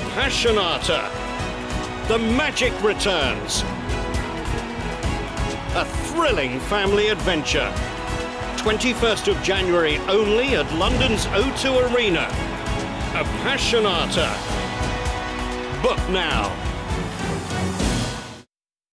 Apassionata. The magic returns. A thrilling family adventure. 21st of January only at London's O2 Arena. Apassionata. Book now.